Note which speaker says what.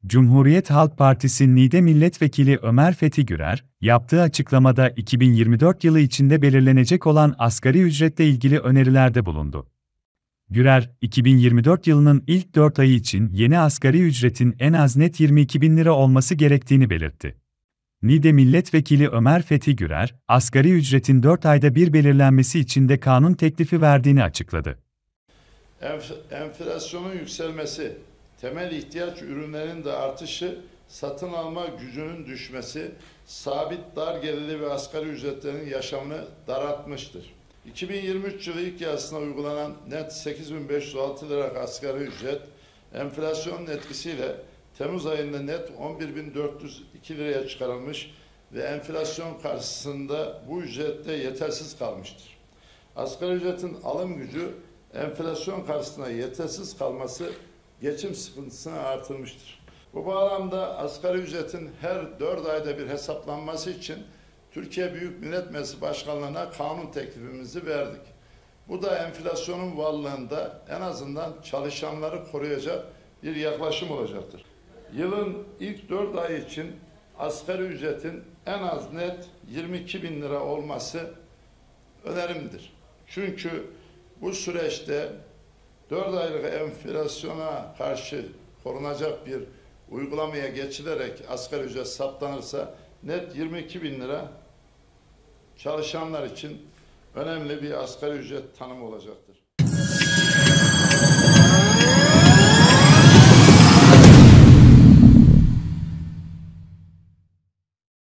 Speaker 1: Cumhuriyet Halk Partisi Niğde Milletvekili Ömer Fethi Gürer, yaptığı açıklamada 2024 yılı içinde belirlenecek olan asgari ücretle ilgili önerilerde bulundu. Gürer, 2024 yılının ilk 4 ayı için yeni asgari ücretin en az net 22.000 lira olması gerektiğini belirtti. Niğde Milletvekili Ömer Fethi Gürer, asgari ücretin 4 ayda bir belirlenmesi için de kanun teklifi verdiğini açıkladı.
Speaker 2: Enflasyonun yükselmesi, temel ihtiyaç ürünlerinin de artışı, satın alma gücünün düşmesi, sabit dar gelirli ve asgari ücretlerin yaşamını daraltmıştır. 2023 yılı ilk yarısına uygulanan net 8.506 lira asgari ücret, enflasyonun etkisiyle Temmuz ayında net 11.402 liraya çıkarılmış ve enflasyon karşısında bu ücrette yetersiz kalmıştır. Asgari ücretin alım gücü enflasyon karşısında yetersiz kalması geçim sıkıntısını artırmıştır. Bu bağlamda asgari ücretin her 4 ayda bir hesaplanması için Türkiye Büyük Millet Meclisi Başkanlığı'na kanun teklifimizi verdik. Bu da enflasyonun varlığında en azından çalışanları koruyacak bir yaklaşım olacaktır. Yılın ilk 4 ayı için asgari ücretin en az net 22.000 lira olması önerimdir. Çünkü bu süreçte 4 aylık enflasyona karşı korunacak bir uygulamaya geçilerek asgari ücret saptanırsa net 22.000 lira çalışanlar için önemli bir asgari ücret tanımı olacaktır.